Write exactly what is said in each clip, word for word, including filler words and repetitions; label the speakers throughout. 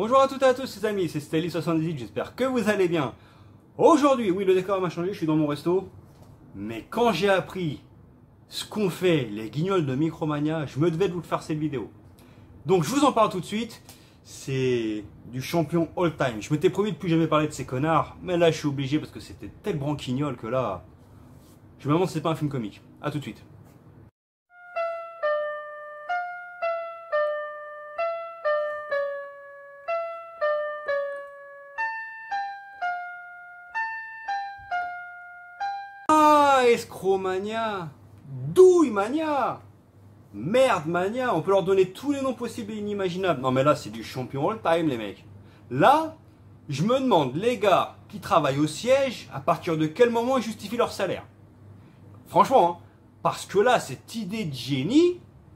Speaker 1: Bonjour à toutes et à tous les amis, c'est Stelly soixante-dix-huit, j'espère que vous allez bien. Aujourd'hui, oui le décor m'a changé, je suis dans mon resto. Mais quand j'ai appris ce qu'ont fait les guignols de Micromania, je me devais de vous faire cette vidéo. Donc je vous en parle tout de suite, c'est du champion all time. Je m'étais promis de plus jamais parler de ces connards, mais là je suis obligé parce que c'était tel branquignol que là, je me demande si c'est pas un film comique. A tout de suite. Ah, Escromania, Douille-mania, Merde-mania, on peut leur donner tous les noms possibles et inimaginables. Non mais là c'est du champion all-time les mecs. Là, je me demande, les gars qui travaillent au siège, à partir de quel moment ils justifient leur salaire. Franchement, hein, parce que là, cette idée de génie,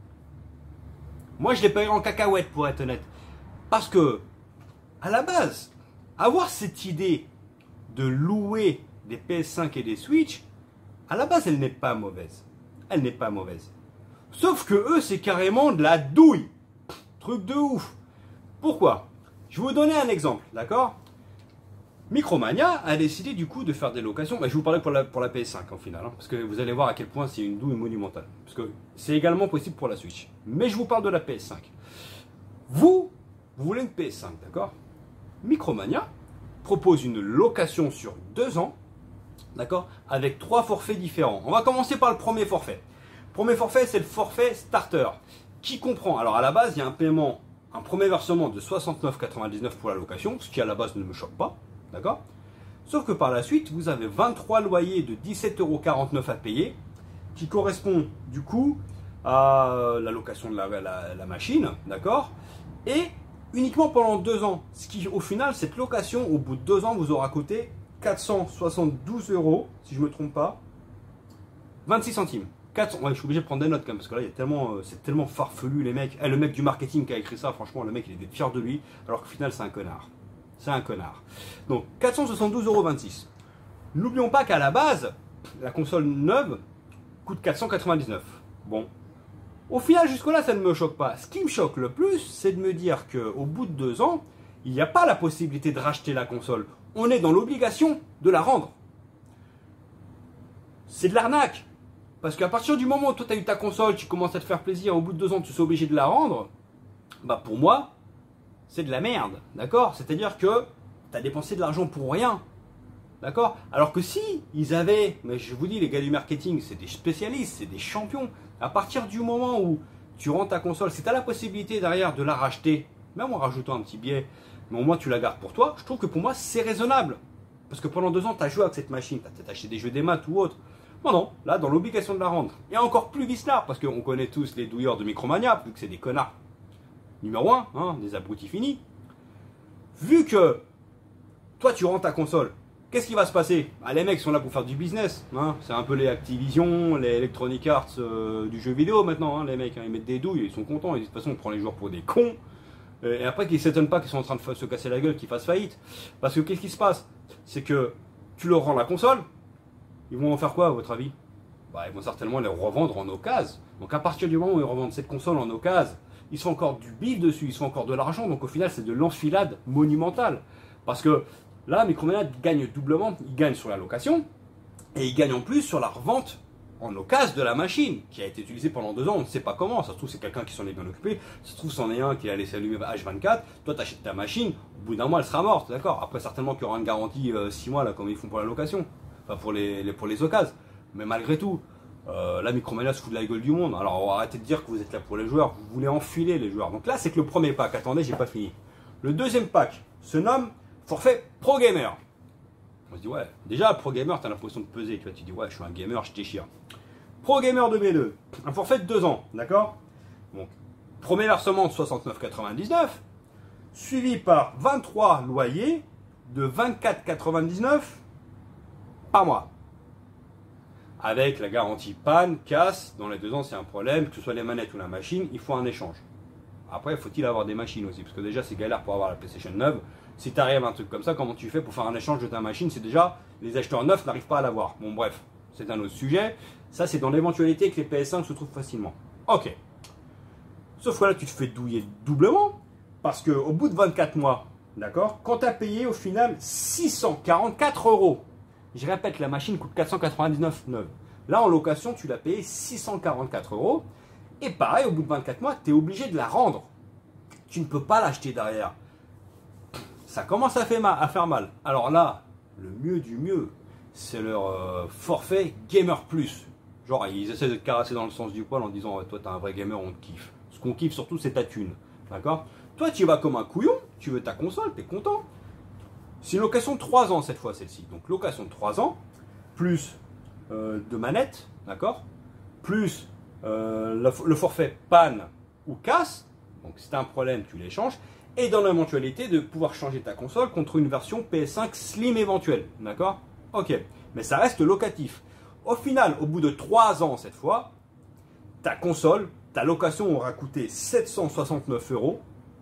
Speaker 1: moi je l'ai payé en cacahuète pour être honnête. Parce que, à la base, avoir cette idée de louer des P S cinq et des Switch, à la base, elle n'est pas mauvaise. Elle n'est pas mauvaise. Sauf que eux, c'est carrément de la douille. Truc de ouf. Pourquoi? Je vais vous donner un exemple, d'accord? Micromania a décidé du coup de faire des locations. Bah, je vais vous parler pour la, pour la P S cinq en final, hein, parce que vous allez voir à quel point c'est une douille monumentale. Parce que c'est également possible pour la Switch. Mais je vous parle de la P S cinq. Vous, vous voulez une P S cinq, d'accord? Micromania propose une location sur deux ans, d'accord, avec trois forfaits différents. On va commencer par le premier forfait. Premier forfait, c'est le forfait starter, qui comprend, alors à la base, il y a un paiement, un premier versement de soixante-neuf euros quatre-vingt-dix-neuf pour la location, ce qui à la base ne me choque pas, d'accord. Sauf que par la suite, vous avez vingt-trois loyers de dix-sept euros quarante-neuf à payer, qui correspond du coup à la location de la, la, la machine, d'accord, et uniquement pendant deux ans. Ce qui, au final, cette location, au bout de deux ans, vous aura coûté quatre cent soixante-douze euros, si je ne me trompe pas, vingt-six centimes. quatre cents, ouais, je suis obligé de prendre des notes quand même, parce que là, il y a tellement, euh, c'est tellement farfelu, les mecs. Eh, le mec du marketing qui a écrit ça, franchement, le mec, il était fier de lui, alors qu'au final, c'est un connard. C'est un connard. Donc, quatre cent soixante-douze euros vingt-six. N'oublions pas qu'à la base, la console neuve coûte quatre cent quatre-vingt-dix-neuf. Bon. Au final, jusque-là, ça ne me choque pas. Ce qui me choque le plus, c'est de me dire qu'au bout de deux ans, il n'y a pas la possibilité de racheter la console. On est dans l'obligation de la rendre. C'est de l'arnaque. Parce qu'à partir du moment où toi, tu as eu ta console, tu commences à te faire plaisir, au bout de deux ans, tu sois obligé de la rendre, bah pour moi, c'est de la merde. D'accord? C'est-à-dire que tu as dépensé de l'argent pour rien. D'accord? Alors que si ils avaient, mais je vous dis, les gars du marketing, c'est des spécialistes, c'est des champions. À partir du moment où tu rends ta console, si tu as la possibilité derrière de la racheter, même en rajoutant un petit billet, mais au moins tu la gardes pour toi, je trouve que pour moi c'est raisonnable. Parce que pendant deux ans, tu as joué avec cette machine, tu as peut-être acheté des jeux des maths ou autre. Non, non, là, dans l'obligation de la rendre. Et encore plus vicelard, parce qu'on connaît tous les douilleurs de Micromania, vu que c'est des connards. Numéro un, hein, des abrutis finis. Vu que toi, tu rends ta console, qu'est-ce qui va se passer? Ah, les mecs sont là pour faire du business. Hein. C'est un peu les Activision, les Electronic Arts euh, du jeu vidéo maintenant. Hein, les mecs, hein, ils mettent des douilles, ils sont contents. Et de toute façon, on prend les joueurs pour des cons. Et après, qu'ils ne s'étonnent pas qu'ils sont en train de se casser la gueule, qu'ils fassent faillite. Parce que qu'est-ce qui se passe? C'est que tu leur rends la console. Ils vont en faire quoi à votre avis? Bah, ils vont certainement les revendre en occasion. Donc à partir du moment où ils revendent cette console en occasion, ils font encore du bif dessus, ils font encore de l'argent. Donc au final, c'est de l'enfilade monumentale. Parce que là, Micromania gagne doublement. Ils gagnent sur la location et ils gagnent en plus sur la revente en occasion de la machine qui a été utilisée pendant deux ans. On ne sait pas comment. Ça se trouve, c'est quelqu'un qui s'en est bien occupé. Ça se trouve, c'en est un qui a laissé allumer H vingt-quatre. Toi, tu achètes ta machine. Au bout d'un mois, elle sera morte. D'accord? Après, certainement qu'il y aura une garantie euh, six mois, là, comme ils font pour la location. Enfin, pour les, les, pour les occasions. Mais malgré tout, euh, là, Micromania se fout de la gueule du monde. Alors, arrêtez de dire que vous êtes là pour les joueurs. Vous voulez enfiler les joueurs. Donc là, c'est que le premier pack. Attendez, j'ai pas fini. Le deuxième pack se nomme forfait Pro Gamer. On se dit, ouais, déjà, Pro Gamer, tu as l'impression de peser. Tu vois, tu dis, ouais, je suis un gamer, je déchire. Pro Gamer de B deux. Un forfait de deux ans. D'accord? Donc, premier versement de soixante-neuf euros quatre-vingt-dix-neuf. Suivi par vingt-trois loyers de vingt-quatre euros quatre-vingt-dix-neuf. Par mois. Avec la garantie panne, casse, dans les deux ans c'est un problème, que ce soit les manettes ou la machine, il faut un échange. Après, faut-il avoir des machines aussi, parce que déjà c'est galère pour avoir la PlayStation neuve. Si tu arrives à un truc comme ça, comment tu fais pour faire un échange de ta machine? C'est déjà, les acheteurs neufs n'arrivent pas à l'avoir. Bon bref, c'est un autre sujet. Ça c'est dans l'éventualité que les P S cinq se trouvent facilement. Ok. Sauf que là tu te fais douiller doublement, Parce qu'au bout de vingt-quatre mois, d'accord, quand tu as payé au final six cent quarante-quatre euros, je répète, la machine coûte quatre cent quatre-vingt-dix-neuf neuve. Là, en location, tu l'as payé six cent quarante-quatre euros. Et pareil, au bout de vingt-quatre mois, tu es obligé de la rendre. Tu ne peux pas l'acheter derrière. Ça commence à faire mal. À faire mal. Alors là, le mieux du mieux, c'est leur euh, forfait Gamer Plus. Genre, ils essaient de te caresser dans le sens du poil en disant toi, t'es un vrai gamer, on te kiffe. Ce qu'on kiffe surtout, c'est ta thune. D'accord? Toi, tu y vas comme un couillon, tu veux ta console, t'es content. C'est une location de trois ans cette fois, celle-ci. Donc, location de trois ans, plus euh, de manette, d'accord? Plus euh, le, le forfait panne ou casse. Donc, si tu as un problème, tu l'échanges. Et dans l'éventualité de pouvoir changer ta console contre une version P S cinq Slim éventuelle. D'accord? Ok. Mais ça reste locatif. Au final, au bout de trois ans cette fois, ta console, ta location aura coûté sept cent soixante-neuf euros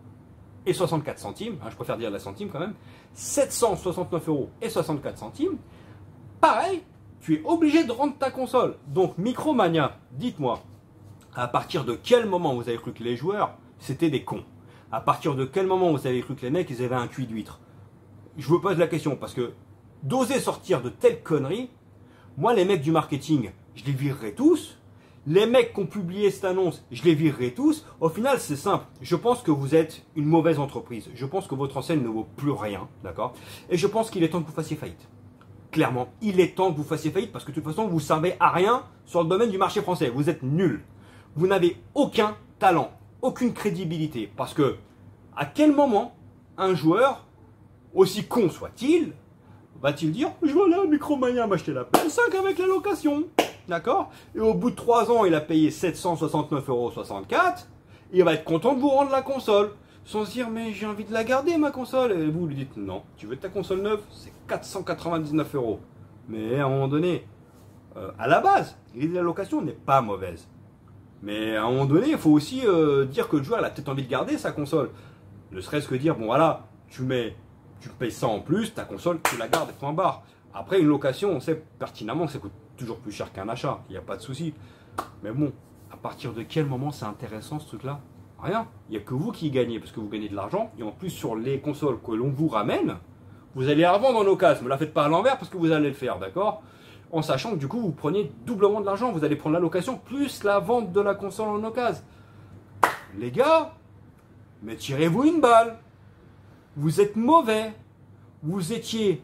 Speaker 1: et soixante-quatre centimes. Hein, je préfère dire la centime quand même. sept cent soixante-neuf euros et soixante-quatre centimes. Pareil, tu es obligé de rendre ta console. Donc, Micromania, dites-moi, à partir de quel moment vous avez cru que les joueurs, c'était des cons? À partir de quel moment vous avez cru que les mecs, ils avaient un cuit d'huître? Je vous pose la question parce que d'oser sortir de telles conneries, moi, les mecs du marketing, je les virerai tous. Les mecs qui ont publié cette annonce, je les virerai tous. Au final, c'est simple. Je pense que vous êtes une mauvaise entreprise. Je pense que votre enseigne ne vaut plus rien, d'accord? Et je pense qu'il est temps que vous fassiez faillite. Clairement, il est temps que vous fassiez faillite parce que de toute façon, vous ne servez à rien sur le domaine du marché français. Vous êtes nuls. Vous n'avez aucun talent, aucune crédibilité. Parce que, à quel moment un joueur, aussi con soit-il, va-t-il dire « Je vais aller à Micromania m'acheter la P S cinq avec la location ?» D'accord? Et au bout de trois ans, il a payé sept cent soixante-neuf euros soixante-quatre. Il va être content de vous rendre la console. Sans se dire « Mais j'ai envie de la garder ma console !» Et vous lui dites « Non, tu veux ta console neuve, c'est quatre cent quatre-vingt-dix-neuf euros. » Mais à un moment donné, euh, à la base, l'idée de la location n'est pas mauvaise. Mais à un moment donné, il faut aussi euh, dire que le joueur a peut-être envie de garder sa console. Ne serait-ce que dire, bon voilà, tu mets, tu payes ça en plus, ta console, tu la gardes et point barre. Après, une location, on sait pertinemment que ça coûte toujours plus cher qu'un achat, il n'y a pas de souci. Mais bon, à partir de quel moment c'est intéressant ce truc-là? Rien. Il n'y a que vous qui y gagnez, parce que vous gagnez de l'argent. Et en plus, sur les consoles que l'on vous ramène, vous allez la revendre en occasion. Ne la faites pas à l'envers, parce que vous allez le faire, d'accord? En sachant que du coup, vous prenez doublement de l'argent. Vous allez prendre la location plus la vente de la console en occasion. Les gars, mais tirez-vous une balle. Vous êtes mauvais. Vous étiez,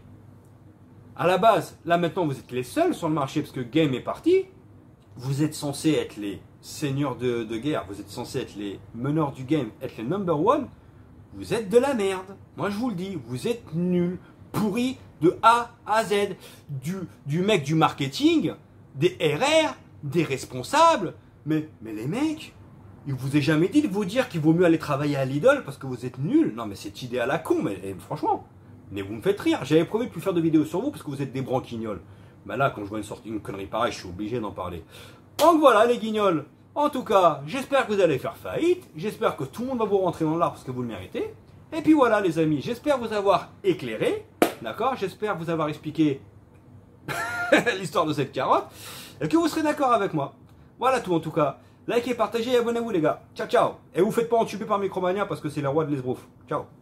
Speaker 1: à la base, là maintenant, vous êtes les seuls sur le marché, parce que Game est parti. Vous êtes censés être les seigneurs de, de guerre. Vous êtes censés être les meneurs du game, être les number one. Vous êtes de la merde. Moi, je vous le dis. Vous êtes nuls, pourris de A à Z. Du, du mec du marketing, des R R, des responsables. Mais, mais les mecs, il vous est jamais dit de vous dire qu'il vaut mieux aller travailler à Lidl parce que vous êtes nuls. Non, mais c'est idée à la con. Mais et, franchement, mais vous me faites rire. J'avais promis de plus faire de vidéos sur vous parce que vous êtes des branquignoles. Mais là, quand je vois une sortie, une connerie pareille, je suis obligé d'en parler. Donc voilà les guignols. En tout cas, j'espère que vous allez faire faillite. J'espère que tout le monde va vous rentrer dans l'art parce que vous le méritez. Et puis voilà les amis, j'espère vous avoir éclairé. D'accord? J'espère vous avoir expliqué l'histoire de cette carotte. Et que vous serez d'accord avec moi. Voilà tout en tout cas. Likez, partagez et abonnez-vous les gars. Ciao ciao. Et vous faites pas entuber par Micromania parce que c'est le roi de l'esbrouf. Ciao.